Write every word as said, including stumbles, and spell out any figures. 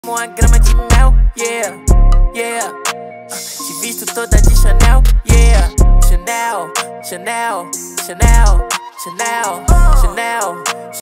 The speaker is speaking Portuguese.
Uma grama de mel, yeah, yeah. Te visto toda de Chanel, yeah. Chanel, Chanel, Chanel, Chanel, Chanel.